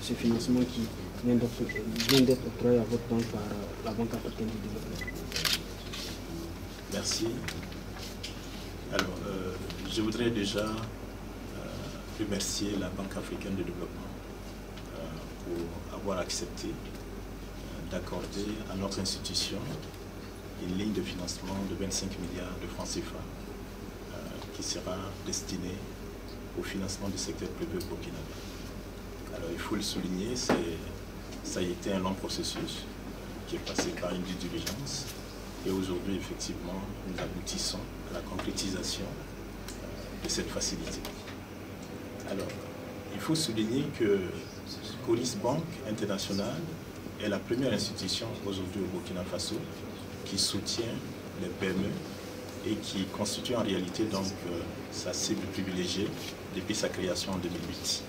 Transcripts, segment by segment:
ce financement qui vient d'être octroyé à votre banque par la Banque africaine du développement? Merci. Alors, je voudrais déjà remercier la Banque africaine de développement pour avoir accepté d'accorder à notre institution une ligne de financement de 25 milliards de francs CFA qui sera destinée au financement du secteur privé au Burkina. Alors il faut le souligner, ça a été un long processus qui est passé par une due diligence et aujourd'hui effectivement nous aboutissons à la concrétisation de cette facilité. Alors il faut souligner que Coris Bank International est la première institution aujourd'hui au Burkina Faso qui soutient les PME et qui constitue en réalité donc sa cible privilégiée depuis sa création en 2008.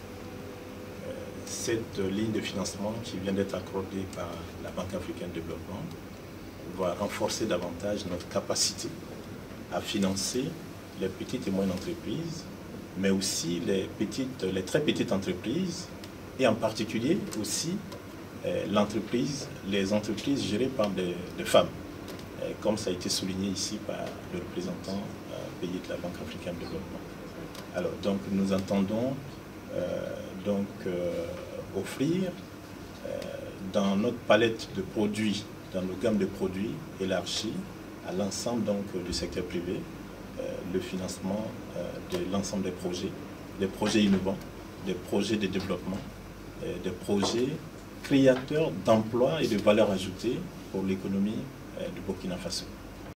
Cette ligne de financement qui vient d'être accordée par la Banque africaine de développement va renforcer davantage notre capacité à financer les petites et moyennes entreprises, mais aussi les très petites entreprises et en particulier aussi les entreprises gérées par des femmes, comme ça a été souligné ici par le représentant payé de la Banque africaine de développement. Alors, donc, nous entendons offrir dans notre palette de produits, dans nos gammes de produits élargies à l'ensemble du secteur privé, le financement de l'ensemble des projets innovants, des projets de développement, des projets créateurs d'emplois et de valeur ajoutée pour l'économie du Burkina Faso.